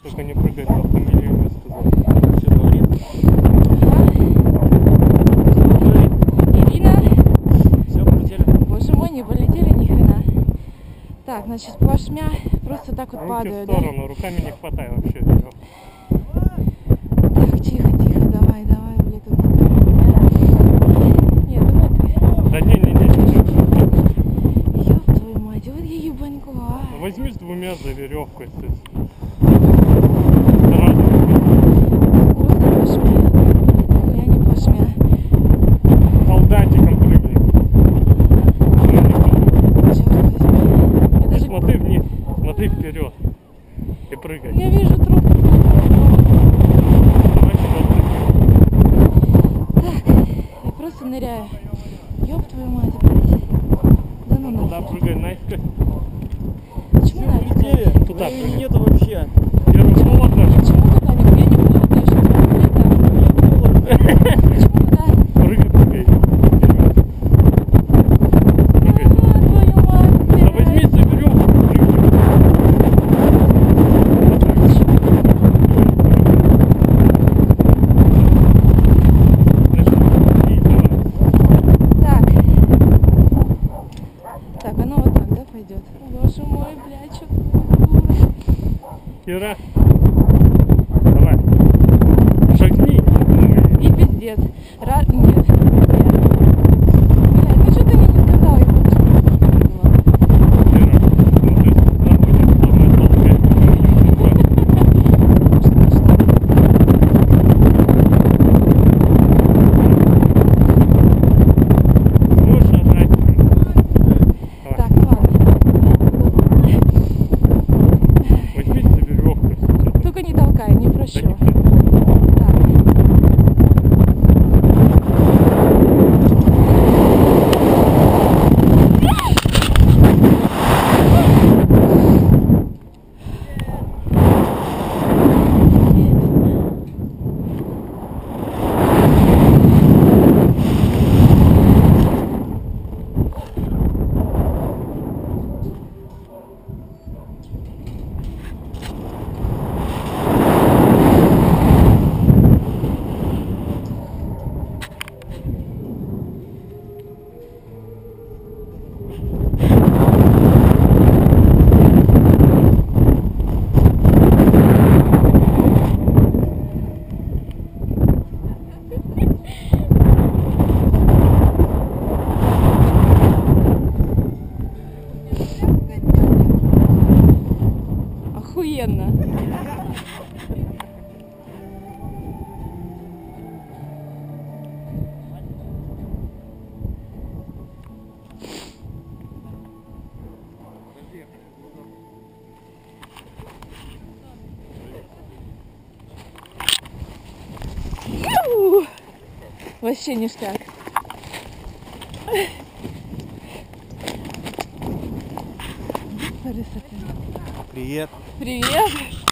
Только не прыгай на фамилию место. Все говорит. Ирина. Все, полетели. Боже мой, не полетели ни хрена. Так, значит, плашмя просто так вот падают, в сторону, да? Руками не хватай вообще. Так, тихо, давай, блядь, тут такая. Нет, давай ты. Да не. Ёб твою мать, вот я ебаньку, а. Возьми с двумя за веревку. Просто плашмя. Я не плашмя. Солдатиком прыгни. Черт возьми. Я даже... Смотри вниз, смотри вперед. И прыгай. Я вижу труп. Так, я просто ныряю. Ёб твою мать, блядь. Да ну Туда нахуй. прыгай, Настя. Почему Все, нафиг? полетели. Туда Времени прыгай. нету вообще. Первый холодно. Почему туда? Нихуя не холодно, я что-то лето. Почему туда? Прыгай. Вперед. Прыгай. Твою мать, Да блядь. возьми за веревку. Так, оно вот так, да, пойдет? Боже мой, блядь, что Кира. Давай. Шагни. и пиздец. Нет. Блядь, ну что ты мне не сказал, я бы лучше не было. Кира. Ну ты находишься самое толкое. Можешь нажать? Так, ладно. Возьми за веревку. Только не толкай, не прощу. Так. Охуенно. Вообще ништяк. Привет. Привет.